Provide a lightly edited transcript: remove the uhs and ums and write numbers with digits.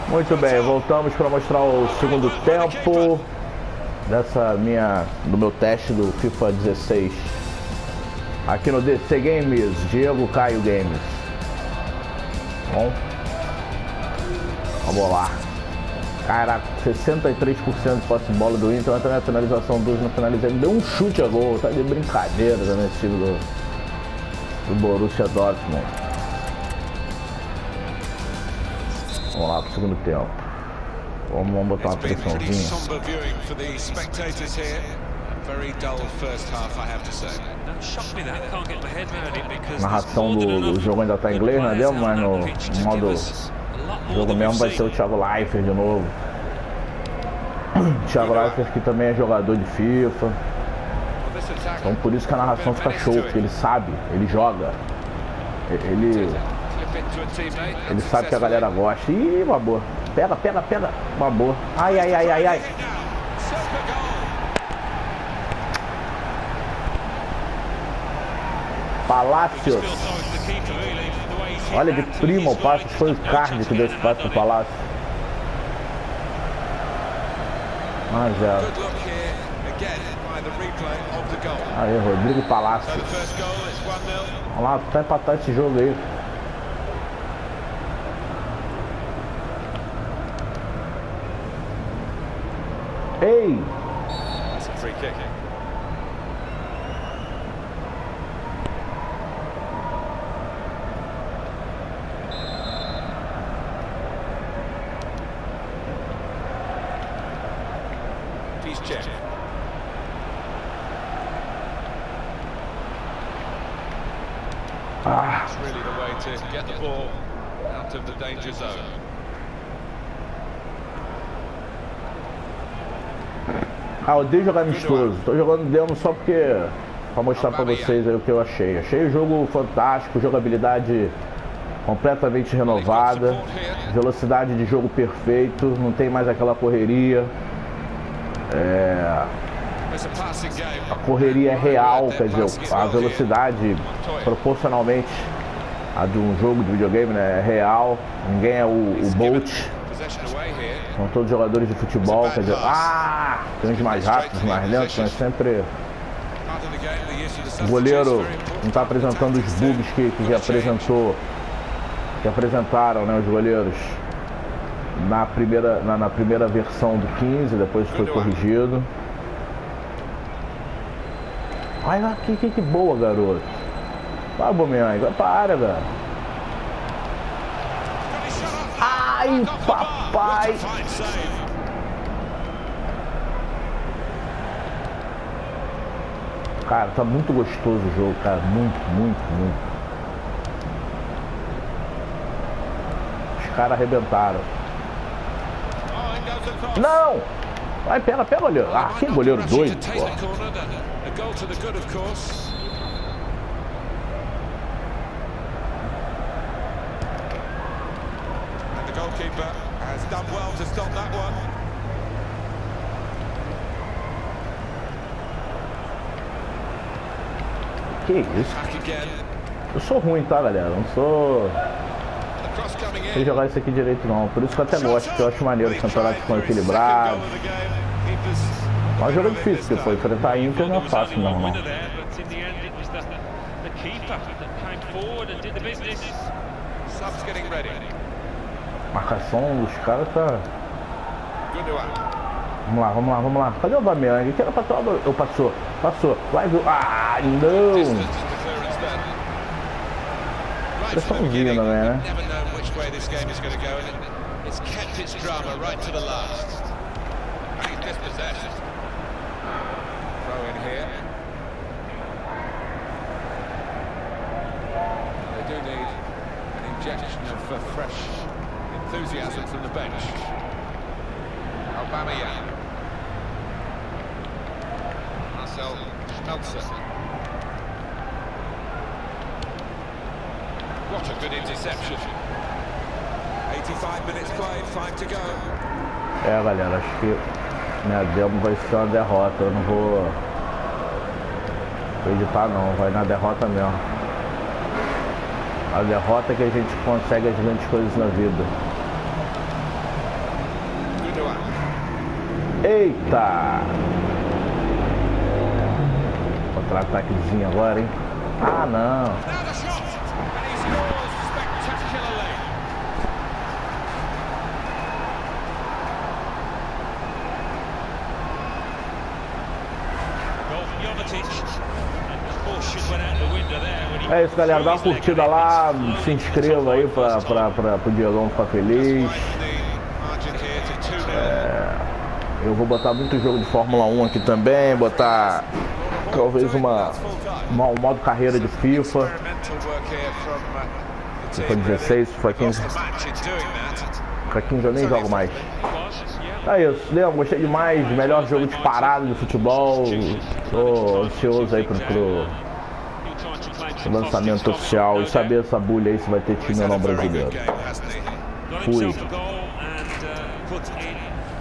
Muito bem, voltamos para mostrar o segundo tempo do meu teste do FIFA 16 aqui no DC Games, Diego Caio Games. Bom, vamos lá. Caraca, 63% de posse de bola do Inter, entra na finalização 2 no finalizamento, deu um chute a gol, tá de brincadeira nesse time do Borussia Dortmund. Vamos lá pro segundo tempo. Vamos botar uma pressãozinha. A narração do jogo ainda tá em inglês, né? Mas no modo jogo mesmo vai ser o Thiago Leifert de novo. Thiago Leifert que também é jogador de FIFA. Então por isso que a narração fica show, porque ele sabe, ele joga. Ele sabe que a galera gosta. Ih, uma boa. Pega. Uma boa. Ai. Palácios. Olha de prima o passe. Foi o Cardi que deu esse passe pro Palácio. 1-0. Aí, Rodrigo Palácio. Vamos lá, tá empatar esse jogo aí. Ei! That's really the way to get the ball out of the danger zone. Eu odeio jogar amistoso. Tô jogando demo só porque pra mostrar pra vocês aí o que eu achei. Achei o jogo fantástico, jogabilidade completamente renovada, velocidade de jogo perfeito, não tem mais aquela correria. A correria é real, quer dizer, a velocidade proporcionalmente a de um jogo de videogame, né, é real. Ninguém é o Bolt. São todos jogadores de futebol, quer dizer, tem uns mais rápidos, mais lentos, mas sempre o goleiro não está apresentando os bugs que apresentaram, né, os goleiros na primeira versão do 15, depois foi corrigido. Vai lá, que boa, garoto. Vai, Bomeang, vai pra área, velho. Ai, papai. Cara, tá muito gostoso o jogo, cara. Muito. Os caras arrebentaram. Não! Vai, pega, goleiro. Que goleiro doido, pô. Goalkeeper has done well to stop that one. Que isso? Eu sou ruim, tá, galera? Não sou... Não sei jogar isso aqui direito, não. Por isso que eu até gosto, porque eu acho maneiro os campeonatos ficam equilibrados. Mas o jogo é difícil, porque pô, enfrentar Inter não é fácil, não. Marcação dos caras tá... Vamos lá. Cadê o Bameyang? Que era pra trás. Eu passou. Vai, viu? Não! Pressãozinha também, né? Injection of fresh enthusiasm from the bench. Aubameyang. Marcel Schmelzer. What a good interception. 85 minutes played, 5 to go. Galera, acho que minha demo vai ser uma derrota. Eu não vou editar não, vai na derrota mesmo. A derrota é que a gente consegue as grandes coisas na vida. Eita! Contra-ataquezinho agora, hein? Ah, não. É isso, galera. Dá uma curtida lá, se inscreva aí pro Diegão ficar feliz. Eu vou botar muito jogo de Fórmula 1 aqui também, botar talvez um modo carreira de FIFA 16, FIFA 15. FIFA 15 eu nem jogo mais. É isso, Leão, gostei demais, melhor jogo disparado de futebol. Tô ansioso aí pro lançamento oficial e saber essa bulha aí se vai ter time ou não brasileiro. Fui.